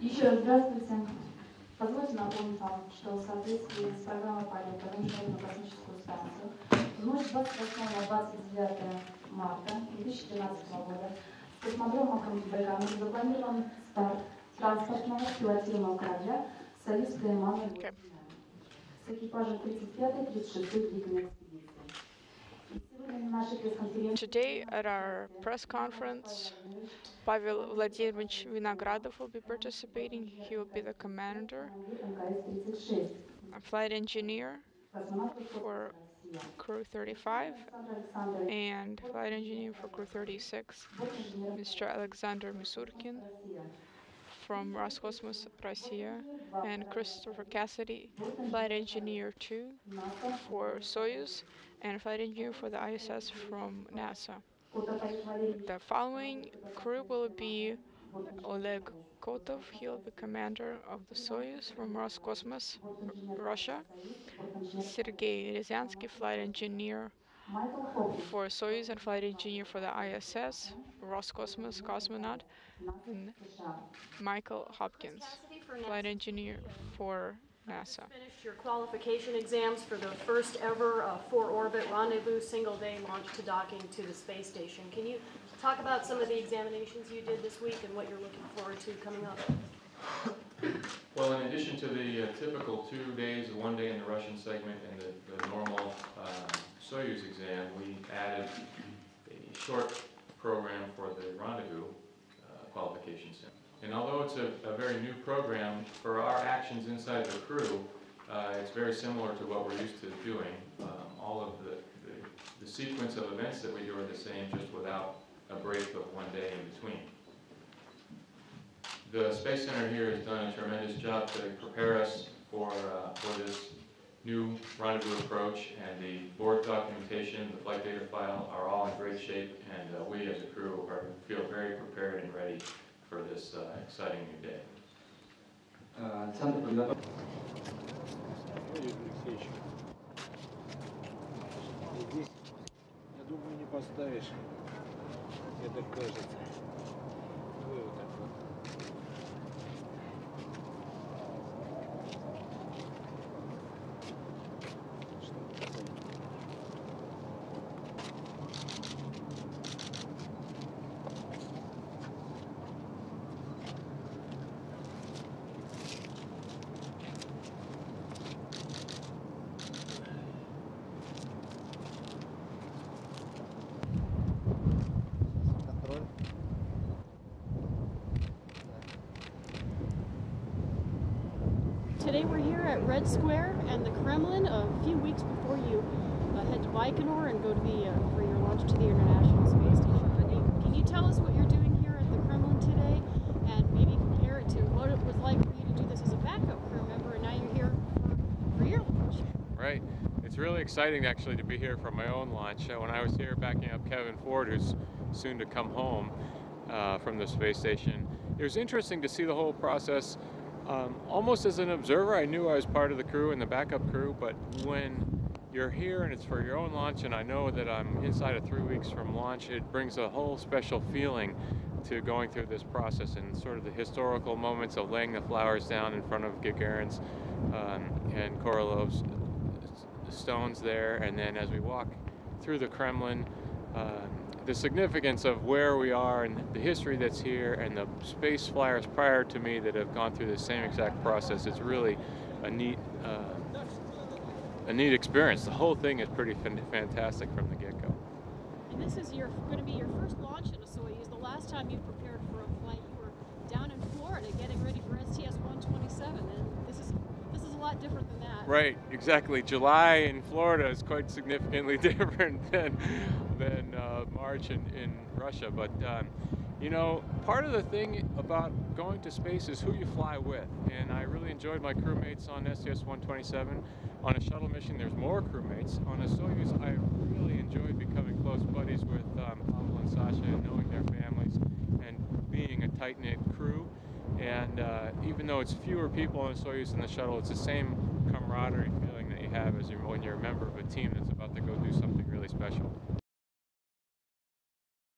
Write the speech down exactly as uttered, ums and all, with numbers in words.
Еще раз здравствуйте. Позвольте напомнить вам, что в соответствии с программой полета на Международную космическую станцию в ночь с двадцать восьмого на двадцать девятое марта две тысячи двенадцатого года с космодрома Байконур запланирован старт транспортного пилотируемого корабля «Союз Прelaunch» Okay. с экипажем тридцать пятой и тридцать шестой длительной экспедиции. Today at our press conference, Pavel Vladimirovich Vinogradov will be participating. He will be the commander, a flight engineer for crew thirty-five, and flight engineer for crew thirty-six, Mister Alexander Misurkin from Roscosmos Russia, and Christopher Cassidy, flight engineer two for Soyuz, and flight engineer for the I S S from NASA. The following crew will be Oleg Kotov, he'll be commander of the Soyuz from Roscosmos, Russia. Sergei Ryazansky, flight engineer for Soyuz and flight engineer for the I S S, Roscosmos cosmonaut, and Michael Hopkins, flight engineer for NASA. Finished your qualification exams for the first ever uh, four-orbit rendezvous single-day launch to docking to the space station. Can you talk about some of the examinations you did this week and what you're looking forward to coming up? Well, in addition to the uh, typical two days, one day in the Russian segment and the, the normal uh, Soyuz exam, we added a short program for the rendezvous uh, qualification center. And although it's a, a very new program, for our actions inside the crew, uh, it's very similar to what we're used to doing. Um, all of the, the, the sequence of events that we do are the same, just without a break of one day in between. The Space Center here has done a tremendous job to prepare us for, uh, for this new rendezvous approach, and the board documentation, the flight data file are all in great shape, and uh, we as a crew are, feel very prepared and ready for this uh, exciting new day. Uh, Здесь, я думаю, не поставишь. Мне так кажется. Давай вот так вот. Today we're here at Red Square and the Kremlin a few weeks before you uh, head to Baikonur and go to the uh, for your launch to the International Space Station. Can you, can you tell us what you're doing here at the Kremlin today and maybe compare it to what it was like for you to do this as a backup crew member, and now you're here for, for your launch? Right. It's really exciting actually to be here for my own launch. Uh, when I was here backing up Kevin Ford, who's soon to come home uh, from the space station, it was interesting to see the whole process. Um, almost as an observer. I knew I was part of the crew and the backup crew, but when you're here and it's for your own launch, and I know that I'm inside of three weeks from launch, it brings a whole special feeling to going through this process, and sort of the historical moments of laying the flowers down in front of Gagarin's um, and Korolov's stones there, and then as we walk through the Kremlin, uh, the significance of where we are and the history that's here, and the space flyers prior to me that have gone through the same exact process. It's really a neat, uh, a neat experience. The whole thing is pretty fantastic from the get-go. And this is your going to be your first launch in a Soyuz. The last time you prepared for a flight, you were down in Florida getting ready for S T S one twenty-seven, and this is this is a lot different than that. Right, exactly. July in Florida is quite significantly different than than uh, March in, in Russia. But um, you know, part of the thing about going to space is who you fly with, and I really enjoyed my crewmates on S T S one twenty-seven. On a shuttle mission, there's more crewmates. On a Soyuz, I really enjoyed becoming close buddies with um, Pavel and Sasha, and knowing their families, and being a tight-knit crew. And uh, even though it's fewer people on a Soyuz than the shuttle, it's the same camaraderie feeling that you have as you're, when you're a member of a team that's about to go do something really special.